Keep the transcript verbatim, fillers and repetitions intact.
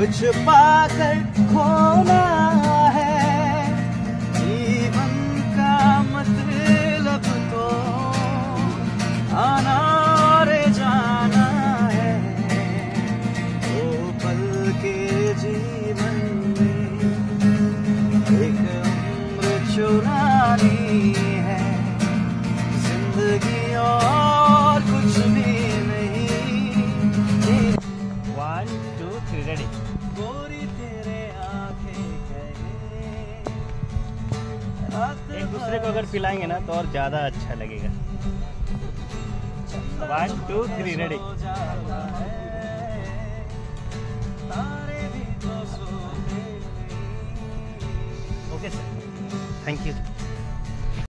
छुपा कर खोना है। जीवन का मतलब तो आना और जाना है। दो पल के जीवन में एक उम्र चुरानी है। जिंदगी और कुछ भी नहीं। One two three ready. गोरी तेरे आंखें कहे एक दूसरे को अगर पिलाएंगे ना तो और ज़्यादा अच्छा लगेगा। One two three ready. Okay sir, thank you.